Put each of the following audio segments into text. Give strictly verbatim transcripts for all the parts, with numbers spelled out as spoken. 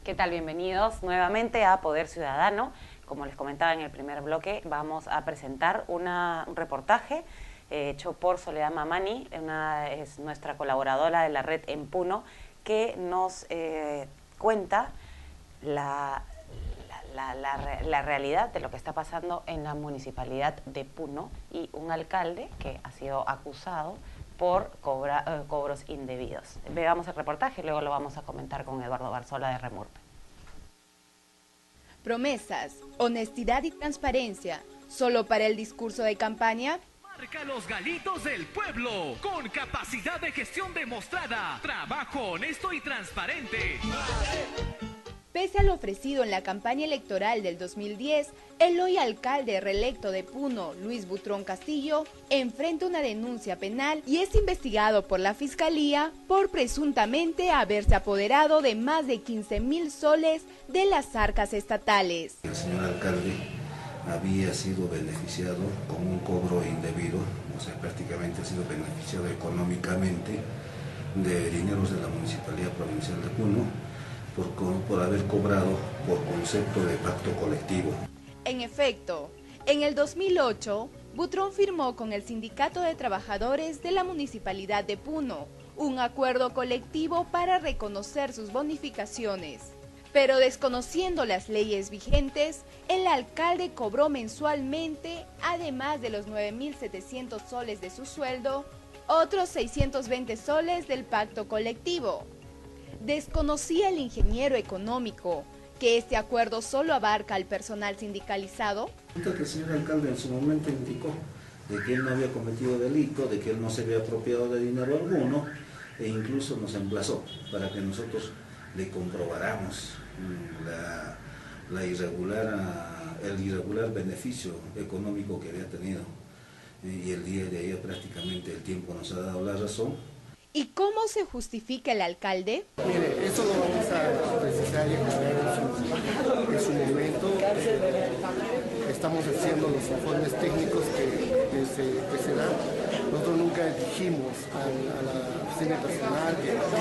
¿Qué tal? Bienvenidos nuevamente a Poder Ciudadano. Como les comentaba en el primer bloque, vamos a presentar una, un reportaje eh, hecho por Soledad Mamani, una, es nuestra colaboradora de la red en Puno, que nos eh, cuenta la, la, la, la, la realidad de lo que está pasando en la municipalidad de Puno y un alcalde que ha sido acusado por cobra, eh, cobros indebidos. Veamos el reportaje y luego lo vamos a comentar con Eduardo Barzola de Remurpe. Promesas, honestidad y transparencia, ¿solo para el discurso de campaña? Marca los Galitos del Pueblo, con capacidad de gestión demostrada, trabajo honesto y transparente. Pese a lo ofrecido en la campaña electoral del dos mil diez, el hoy alcalde reelecto de Puno, Luis Butrón Castillo, enfrenta una denuncia penal y es investigado por la Fiscalía por presuntamente haberse apoderado de más de quince mil soles de las arcas estatales. El señor alcalde había sido beneficiado con un cobro indebido, o sea, prácticamente ha sido beneficiado económicamente de dineros de la Municipalidad Provincial de Puno, Por, por haber cobrado por concepto de pacto colectivo. En efecto, en el dos mil ocho, Butrón firmó con el Sindicato de Trabajadores de la Municipalidad de Puno un acuerdo colectivo para reconocer sus bonificaciones. Pero desconociendo las leyes vigentes, el alcalde cobró mensualmente, además de los nueve mil setecientos soles de su sueldo, otros seiscientos veinte soles del pacto colectivo. ¿Desconocía el ingeniero económico que este acuerdo solo abarca al personal sindicalizado? Que el señor alcalde en su momento indicó de que él no había cometido delito, de que él no se había apropiado de dinero alguno, e incluso nos emplazó para que nosotros le comprobáramos la, la irregular, el irregular beneficio económico que había tenido. Y el día de ayer prácticamente el tiempo nos ha dado la razón. ¿Y cómo se justifica el alcalde? Mire, eso lo vamos a precisar y aclarar en su, en su momento. Estamos haciendo los informes técnicos que, que, se, que se dan. Nosotros nunca dijimos a, a la oficina personal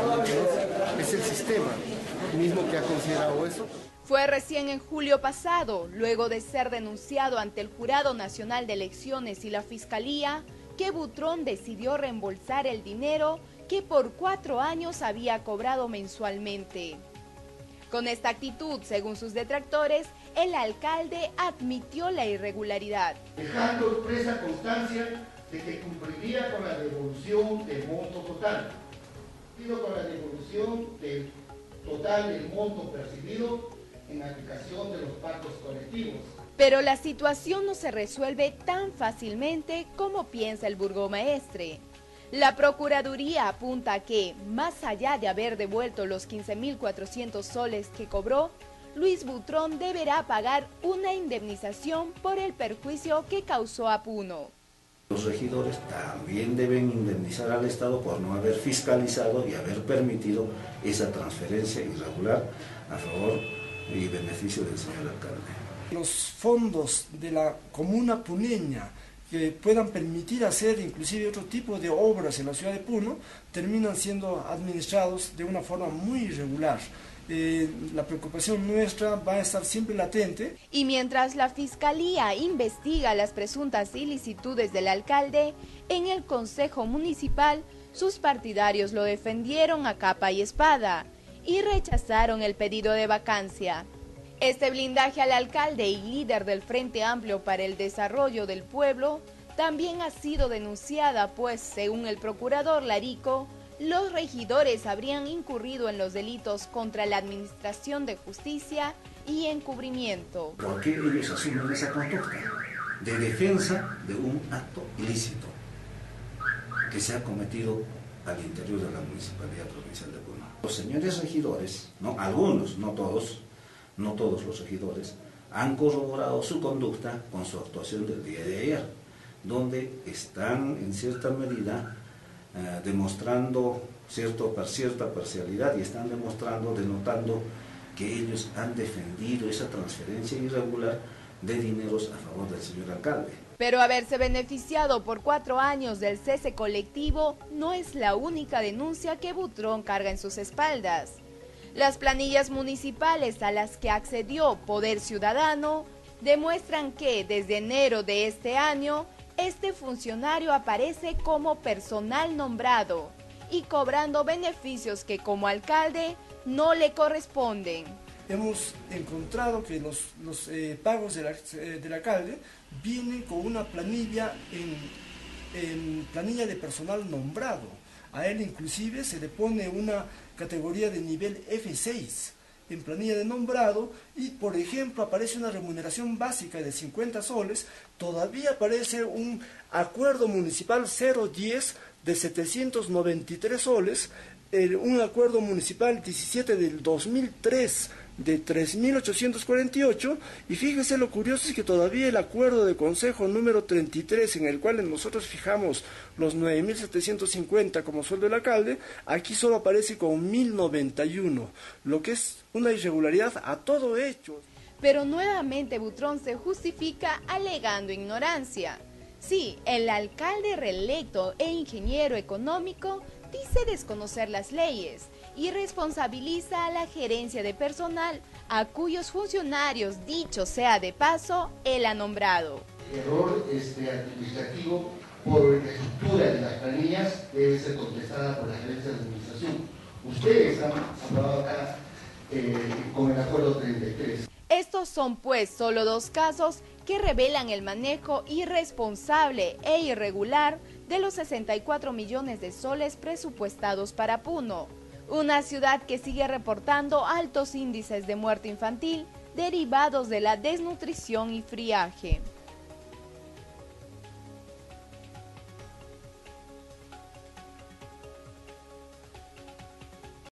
que es el sistema mismo que ha considerado eso. Fue recién en julio pasado, luego de ser denunciado ante el Jurado Nacional de Elecciones y la Fiscalía, que Butrón decidió reembolsar el dinero que por cuatro años había cobrado mensualmente. Con esta actitud, según sus detractores, el alcalde admitió la irregularidad, dejando expresa constancia de que cumpliría con la devolución del monto total, con la devolución del total del monto percibido en aplicación de los pactos colectivos. Pero la situación no se resuelve tan fácilmente como piensa el burgomaestre. La Procuraduría apunta a que, más allá de haber devuelto los quince mil cuatrocientos soles que cobró, Luis Butrón deberá pagar una indemnización por el perjuicio que causó a Puno. Los regidores también deben indemnizar al Estado por no haber fiscalizado y haber permitido esa transferencia irregular a favor y beneficio del señor alcalde. Los fondos de la comuna puneña que puedan permitir hacer inclusive otro tipo de obras en la ciudad de Puno, terminan siendo administrados de una forma muy irregular. Eh, la preocupación nuestra va a estar siempre latente. Y mientras la Fiscalía investiga las presuntas ilicitudes del alcalde, en el Consejo Municipal, sus partidarios lo defendieron a capa y espada y rechazaron el pedido de vacancia. Este blindaje al alcalde y líder del Frente Amplio para el Desarrollo del Pueblo también ha sido denunciada, pues, según el procurador Larico, los regidores habrían incurrido en los delitos contra la administración de justicia y encubrimiento. ¿Por qué ellos asumen esa conducta de defensa de un acto ilícito que se ha cometido al interior de la Municipalidad Provincial de Puno? Los señores regidores, no algunos, no todos, no todos los regidores, han corroborado su conducta con su actuación del día de ayer, donde están en cierta medida eh, demostrando cierto, cierta parcialidad y están demostrando, denotando que ellos han defendido esa transferencia irregular de dineros a favor del señor alcalde. Pero haberse beneficiado por cuatro años del cese colectivo no es la única denuncia que Butrón carga en sus espaldas. Las planillas municipales a las que accedió Poder Ciudadano demuestran que desde enero de este año, este funcionario aparece como personal nombrado y cobrando beneficios que como alcalde no le corresponden. Hemos encontrado que los, los eh, pagos del, eh, del alcalde vienen con una planilla en, en planilla de personal nombrado. A él inclusive se le pone una categoría de nivel F seis en planilla de nombrado y, por ejemplo, aparece una remuneración básica de cincuenta soles, todavía aparece un acuerdo municipal cero diez de setecientos noventa y tres soles, eh, un acuerdo municipal diecisiete del dos mil tres de tres mil ochocientos cuarenta y ocho, y fíjese lo curioso es que todavía el acuerdo de consejo número treinta y tres, en el cual nosotros fijamos los nueve mil setecientos cincuenta como sueldo del alcalde, aquí solo aparece con mil noventa y uno, lo que es una irregularidad a todo hecho. Pero nuevamente Butrón se justifica alegando ignorancia. Sí, el alcalde reelecto e ingeniero económico dice desconocer las leyes y responsabiliza a la gerencia de personal, a cuyos funcionarios, dicho sea de paso, él ha nombrado. Error este, administrativo por la estructura de las planillas debe ser contestada por la gerencia de administración. Ustedes han aprobado acá eh, con el acuerdo treinta y tres. Estos son pues solo dos casos que revelan el manejo irresponsable e irregular de los sesenta y cuatro millones de soles presupuestados para Puno, una ciudad que sigue reportando altos índices de muerte infantil derivados de la desnutrición y friaje.